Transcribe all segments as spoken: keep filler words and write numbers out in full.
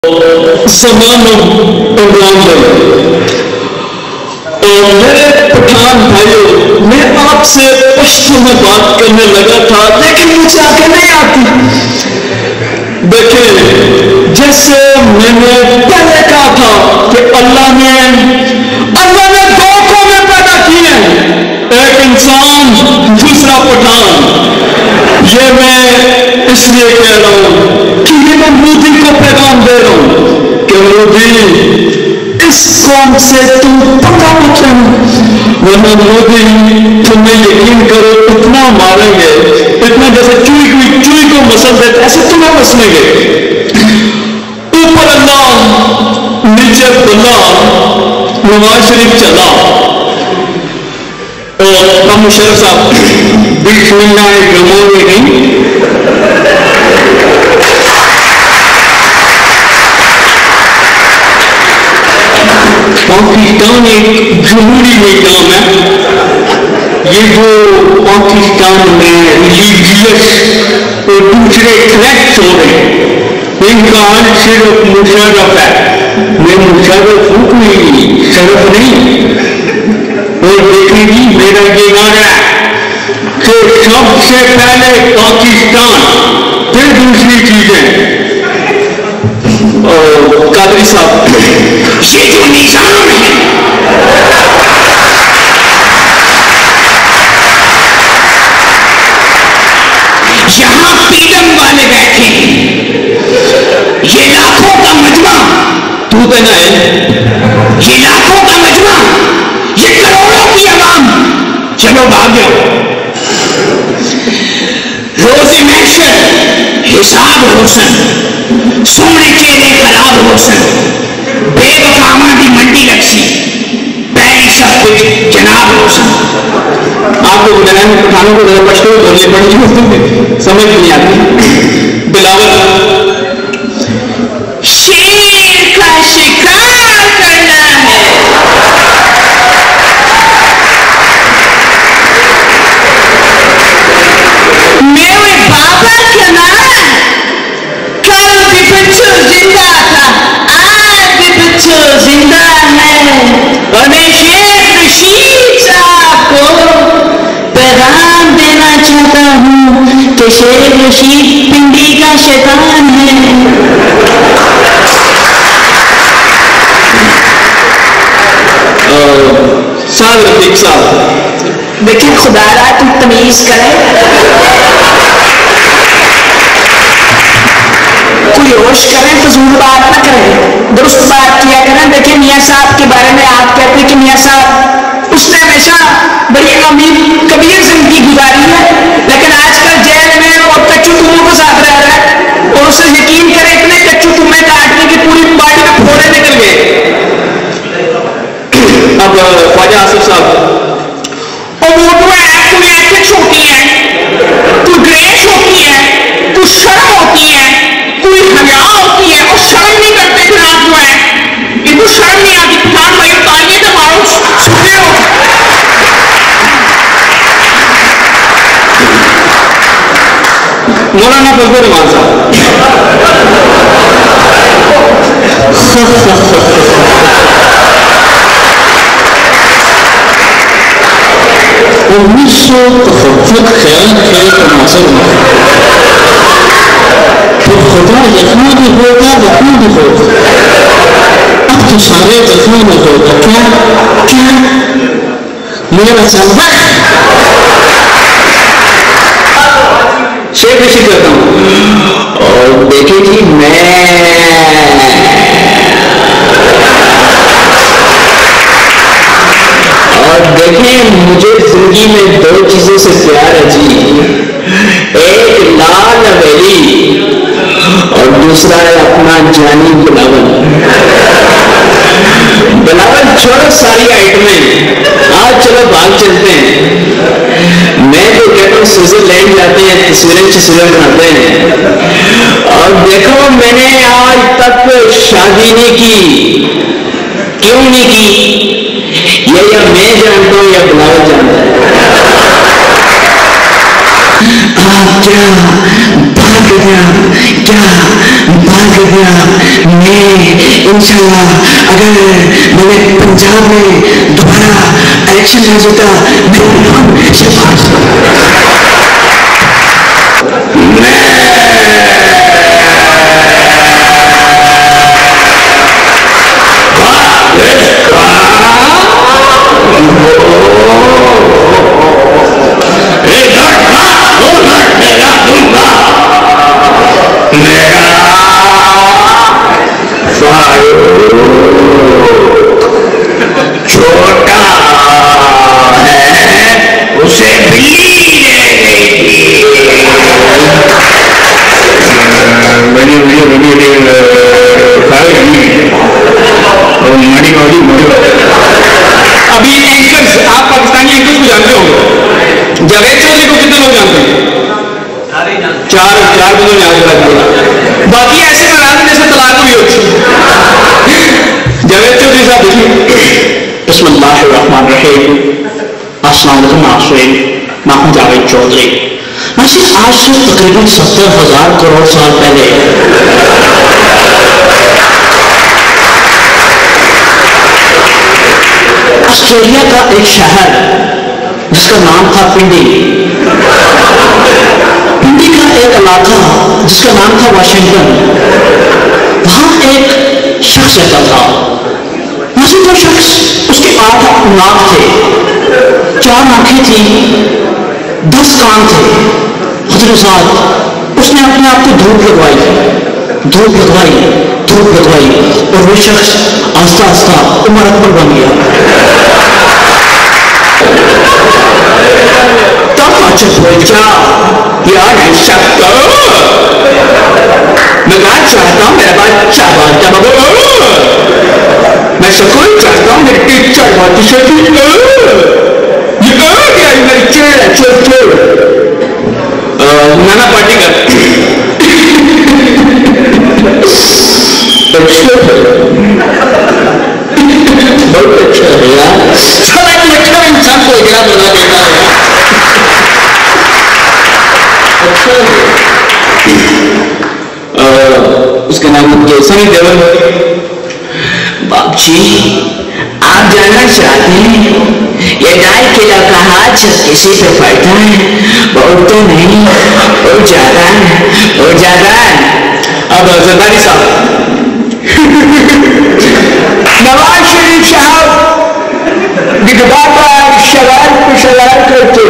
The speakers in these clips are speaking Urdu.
زمانوں عمران بھائی اور میرے پٹھان بھائیوں، میں آپ سے پشتو میں بات کرنے لگا تھا لیکن مجھے آگے نہیں آتی۔ دیکھیں، جیسے میں نے پہلے کہا تھا کہ اللہ نے اللہ نے دو قومیں پیدا کی ہیں، ایک انسان دوسرا پٹھان۔ یہ میں اس لیے کہہ رہا ہوں کہ یہ میں مودی کو پیغام دے رہا ہوں کہ مودی اس قوم سے تم پکا مت رہنا، ورنہ مودی تمہیں یقین کرو اتنا ماریں گے، اتنا جیسے چوئی کوئی چوئی کو مسل دیتے ایسے تمہیں مسلیں گے۔ اوپر اللہ، نیچے بلا، نواز شریف چلا اور ہم مشرف صاحب بسم اللہ الرحمن الرحیم۔ پاکستان ایک جمہوری نظام ہے۔ یہ جو پاکستان میں ریلیجیس اور دوسرے کریکٹ ہو رہے ہیں، ان کا حل صرف مشرف ہے۔ میں مشرف ہوں، کوئی شرف نہیں۔ اور دیکھیں جی، میرا یہ نعرہ ہے کہ سب سے پہلے پاکستان، پھر دوسری چیزیں۔ قادری صاحب، یہ جو نظام ہے یہاں پیلم والے بیٹھے ہیں، یہ لاکھوں کا مجمع، تو کہنا ہے یہ لاکھوں کا مجمع، یہ کروڑوں کی عوام، چلو بھاگ جاؤ۔ روز محشر حساب روشن، سونے چہرے خراب روشن، بے وفامہ دی منڈی لگسی، پہلی سب کچھ جناب روشن۔ آپ کو بتایا میں پٹھانوں کو ذرا پشتو بولنے پڑی ہوتی سمجھ نہیں آتی۔ بلاول، شیر کا شکار کرنا ہے، میرے بابا کا نام کل بھی بچو زندہ تھا، آج بھی بچو زندہ ہے، اور میں شیخ رشید صاحب کو پیغام دینا چاہتا ہوں کہ شیخ رشید پنڈی کا شیطان ہے۔ سال رفیق صاحب، دیکھیں خدا را تو تمیز کرے، کوئی ہوش کریں، فضول بات نہ کریں، درست بات کیا کریں۔ دیکھیں میاں صاحب کے بارے میں آپ کہتے ہیں کہ میاں صاحب اس نے ہمیشہ بڑی امیر کبیر زندگی گزاری ہے، لیکن آج کل جیل میں اور کچو تموں کے ساتھ رہ رہا ہے، اور اسے یقین کریں اتنے کچو تمہیں کاٹنے کی پوری باڈی میں پھوڑے نکل گئے۔ اب خواجہ آصف صاحب، اور وہ تو ہے کوئی ایتھکس ہوتی ہے، کوئی گریس ہوتی ہے، کوئی شرم ہوتی ہے، کوئی حیا ہوتی ہے، اور شرم نہیں کرتے جناب جو ہے، ان کو شرم نہیں آتی۔ پٹھان بھائی تالیے تو مارو، سنتے ہو۔ مولانا فضل الرحمان صاحب، انیس سو تفقق خیال خیر کا ناصر ہوا، تو خدا یہاں بھی ہوگا وہاں بھی ہوگا، اب تو سارے جگہوں میں ہوگا۔ کیا کیا میرا سبق شیخ رشید کرتا ہوں، اور دیکھیں جی میں اور دیکھیں مجھے زندگی میں دو چیزوں سے پیار ہے جی، ایک لال حویلی اور دوسرا ہے اپنا جانی بلاول۔ بلاول چھوڑو ساری آئٹمیں، آج چلو بھاگ چلتے ہیں۔ میں تو کہتا ہوں سوئٹزرلینڈ جاتے ہیں، تصویریں تصویریں بناتے ہیں، اور دیکھو میں نے آج تک شادی نہیں کی، کیوں نہیں کی؟ یہ یا میں جانتا ہوں یا بلاول جانتا ہے۔ آپ کیا بات کرتے ہیں آپ کیا بات کرتے ہیں آپ میں انشاءاللہ اگر میں نے پنجاب میں دوبارہ الیکشن لڑ جاتا میرا نام شہباز چھوٹا ہے اسے بلی لے گئی تھی بڑی بڑی بڑی بڑی بڑی بڑی ابھی اینکرز آپ پاکستانی اینکرز کو جانتے ہوں گے جاوید چودھری کو کتنے لوگ جانتے ہیں چار چار بندوں جانتے ہیں باقی ایسے ناراض جیسے طلاق ہوئی ہوتی جاوید چودھری صاحب دیکھیے بسم اللہ الرحمن الرحیم السلام علیکم ناظرین میں ہوں جاوید چودھری ناظرین آج سے تقریباً ستر ہزار کروڑ سال پہلے آسٹریلیا کا ایک شہر جس کا نام تھا پنڈی پنڈی کا ایک علاقہ جس کا نام تھا واشنگٹن وہاں ایک شخص رہتا تھا ناظرین وہ شخص اس کے آٹھ ناک تھے چار آنکھیں تھیں دس کان تھے حضرت صاحب اس نے اپنے آپ کو دھوپ لگوائی دھوپ لگوائی دھوپ لگوائی اور وہ شخص آہستہ آہستہ عمر اکبر بن گیا یار میں بات چاہتا ہوں میرا بات چاہ بات میں سکول چاہتا ہوں میری ٹیچر بات شکل یہ کیا میری چیڑ ہے چور چور نانا پارٹی کا بہت اچھا ہے یار سارا ایک اچھا انسان کو اگلا بنا دیتا ہے اس کا نام سنی دیول باپ جی آپ جاننا چاہتے ہیں یہ ڈال قلعہ کا ہاتھ جب کسی پہ پڑتا ہے وہ اڑتا نہیں اڑ جاتا ہے اڑ جاتا ہے اب زرداری صاحب نواز شریف صاحب دکھاتا شرائط پہ شرائط کرتے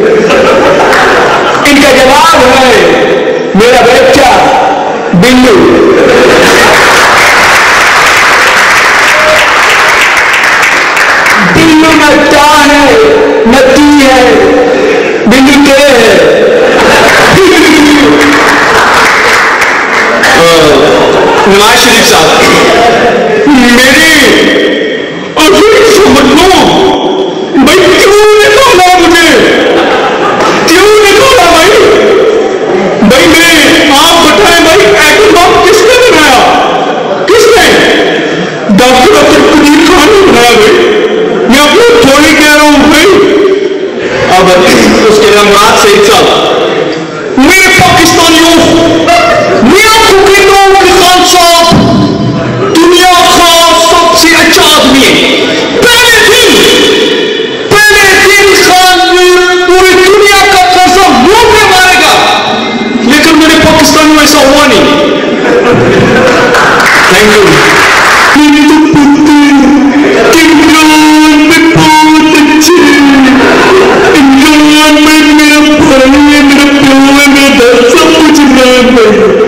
ان کا جواب ہے میرا بچہ بلو بلو نتا ہے نتی ہے بلو کے نواز شریف صاحب میری ابھی سمجھ لو بھائی کیوں نکالا مجھے کیوں نکالا بھائی بھائی میں آپ بتائیں بھائی ایٹم بم کس نے بنایا کس نے ڈاکٹر عبد القدیر خان نے بنایا بھائی میں اپنا تھوڑی کہہ رہا ہوں بھائی اب اس کے نام مراد سعید صاحب میرے پاکستانیوں میاں فقیر خان صاحب دنیا کا سب سے اچھا آدمی ہے پہلے دن پہلے دن خان پوری دنیا کا قرضہ منہ پہ مارے گا لیکن میرے پاکستان میں ایسا ہوا نہیں تھینک یو میرا بھائی میرا پیو ہے میرا دل سب کچھ